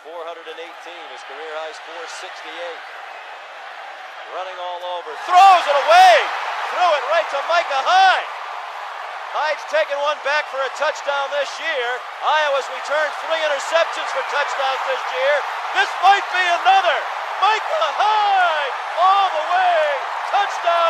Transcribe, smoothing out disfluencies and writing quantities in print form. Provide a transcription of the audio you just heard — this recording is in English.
418, his career high score 68. Running all over, throws it away, threw it right to Micah Hyde. Hyde's taken one back for a touchdown this year. Iowa's returned 3 interceptions for touchdowns this year. This might be another. Micah Hyde all the way, touchdown.